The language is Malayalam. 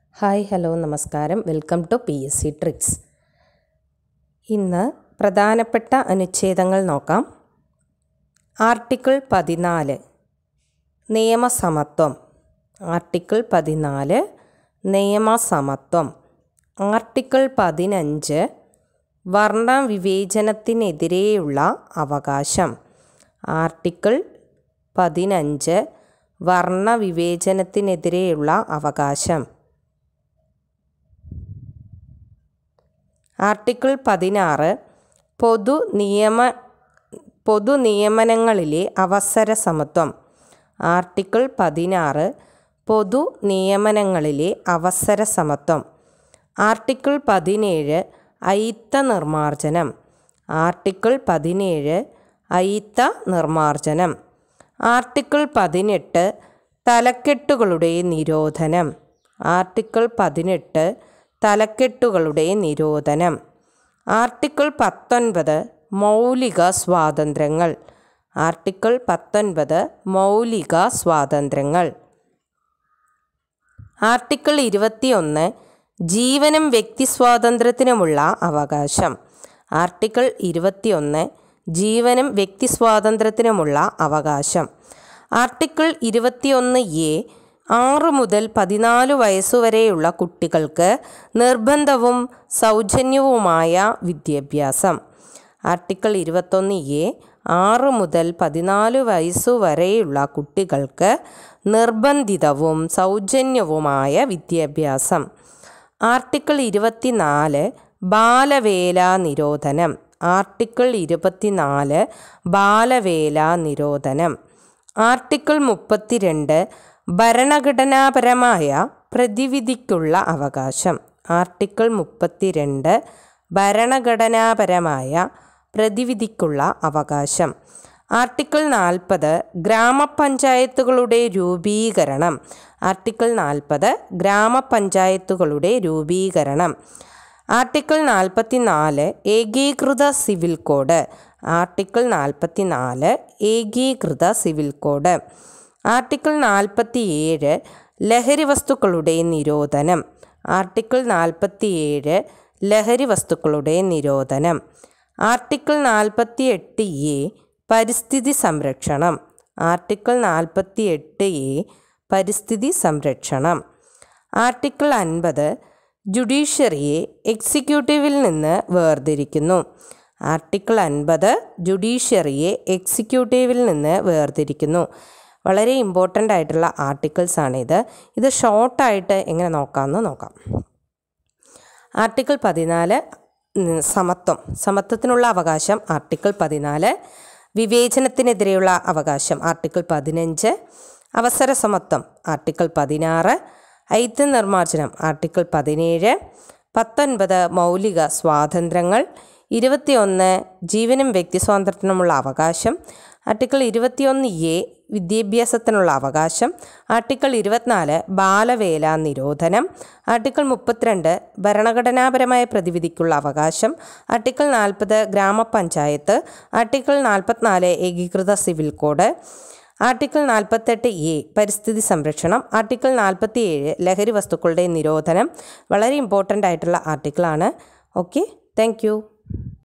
ഹായ് ഹലോ നമസ്കാരം. Welcome to PscTricks. ഇന്ന് പ്രധാനപ്പെട്ട അനുച്ഛേദങ്ങൾ നോക്കാം. ആർട്ടിക്കിൾ 14 നിയമസമത്വം. ആർട്ടിക്കിൾ 14 നിയമസമത്വം. ആർട്ടിക്കിൾ 15 വർണ്ണവിവേചനത്തിനെതിരെയുള്ള അവകാശം. ആർട്ടിക്കിൾ 15 വർണ്ണവിവേചനത്തിനെതിരെയുള്ള അവകാശം. ആർട്ടിക്കിൾ 16 പൊതുനിയമനങ്ങളിലെ അവസര സമത്വം. ആർട്ടിക്കിൾ 16 പൊതുനിയമനങ്ങളിലെ അവസര സമത്വം. ആർട്ടിക്കിൾ 17 അയിത്ത നിർമ്മാർജ്ജനം. ആർട്ടിക്കിൾ 17 അയിത്ത നിർമ്മാർജ്ജനം. ആർട്ടിക്കിൾ 18 തലക്കെട്ടുകളുടെ നിരോധനം. ആർട്ടിക്കിൾ 18 തലക്കെട്ടുകളുടെ നിരോധനം. ആർട്ടിക്കിൾ 19 മൗലിക സ്വാതന്ത്ര്യങ്ങൾ. ആർട്ടിക്കിൾ 19 മൗലിക സ്വാതന്ത്ര്യങ്ങൾ. ആർട്ടിക്കിൾ 21 ജീവനും വ്യക്തിസ്വാതന്ത്ര്യത്തിനുമുള്ള അവകാശം. ആർട്ടിക്കിൾ 21 ജീവനും വ്യക്തിസ്വാതന്ത്ര്യത്തിനുമുള്ള അവകാശം. ആർട്ടിക്കിൾ 21A 6 മുതൽ 14 വയസ്സുവരെയുള്ള കുട്ടികൾക്ക് നിർബന്ധവും സൗജന്യവുമായ വിദ്യാഭ്യാസം. ആർട്ടിക്കിൾ 21A 6 മുതൽ 14 വയസ്സുവരെയുള്ള കുട്ടികൾക്ക് നിർബന്ധിതവും സൗജന്യവുമായ വിദ്യാഭ്യാസം. ആർട്ടിക്കിൾ 24 ബാലവേല നിരോധനം. ആർട്ടിക്കിൾ 24 ബാലവേല നിരോധനം. ആർട്ടിക്കിൾ 32 ഭരണഘടനാപരമായ പ്രതിവിധിക്കുള്ള അവകാശം. ആർട്ടിക്കിൾ 32 ഭരണഘടനാപരമായ പ്രതിവിധിക്കുള്ള അവകാശം. ആർട്ടിക്കിൾ 40 ഗ്രാമപഞ്ചായത്തുകളുടെ രൂപീകരണം. ആർട്ടിക്കിൾ 40 ഗ്രാമപഞ്ചായത്തുകളുടെ രൂപീകരണം. ആർട്ടിക്കിൾ 44 ഏകീകൃത സിവിൽ കോഡ്. ആർട്ടിക്കിൾ 44 ഏകീകൃത സിവിൽ കോഡ്. ആർട്ടിക്കിൾ 47 ലഹരി വസ്തുക്കളുടെ നിരോധനം. ആർട്ടിക്കിൾ 47 ലഹരി വസ്തുക്കളുടെ നിരോധനം. ആർട്ടിക്കിൾ 48A പരിസ്ഥിതി സംരക്ഷണം. ആർട്ടിക്കിൾ 48A പരിസ്ഥിതി സംരക്ഷണം. ആർട്ടിക്കിൾ 50 ജുഡീഷ്യറിയെ എക്സിക്യൂട്ടീവിൽ നിന്ന് വേർതിരിക്കുന്നു. ആർട്ടിക്കിൾ 50 ജുഡീഷ്യറിയെ എക്സിക്യൂട്ടീവിൽ നിന്ന് വേർതിരിക്കുന്നു. വളരെ ഇമ്പോർട്ടൻ്റ് ആയിട്ടുള്ള ആർട്ടിക്കിൾസാണിത്. ഇത് ഷോർട്ടായിട്ട് എങ്ങനെ നോക്കാമെന്ന് നോക്കാം. ആർട്ടിക്കിൾ 14 സമത്വം. സമത്വത്തിനുള്ള അവകാശം. ആർട്ടിക്കിൾ 14 വിവേചനത്തിനെതിരെയുള്ള അവകാശം. ആർട്ടിക്കിൾ 15 അവസര സമത്വം. ആർട്ടിക്കിൾ 16 അയിത്ത നിർമ്മാർജ്ജനം. ആർട്ടിക്കിൾ 17 19 മൗലിക സ്വാതന്ത്ര്യങ്ങൾ. 21 ജീവനും വ്യക്തിസ്വാതന്ത്ര്യത്തിനുമുള്ള അവകാശം. ആർട്ടിക്കിൾ 21A വിദ്യാഭ്യാസത്തിനുള്ള അവകാശം. ആർട്ടിക്കിൾ 24 ബാലവേല നിരോധനം. ആർട്ടിക്കിൾ 32 ഭരണഘടനാപരമായ പ്രതിവിധിക്കുള്ള അവകാശം. ആർട്ടിക്കിൾ 40 ഗ്രാമപഞ്ചായത്ത്. ആർട്ടിക്കിൾ 44 ഏകീകൃത സിവിൽ കോഡ്. ആർട്ടിക്കിൾ 48A പരിസ്ഥിതി സംരക്ഷണം. ആർട്ടിക്കിൾ 47 ലഹരി വസ്തുക്കളുടെ നിരോധനം. വളരെ ഇമ്പോർട്ടൻ്റ് ആയിട്ടുള്ള ആർട്ടിക്കിളാണ്. Okay, thank you.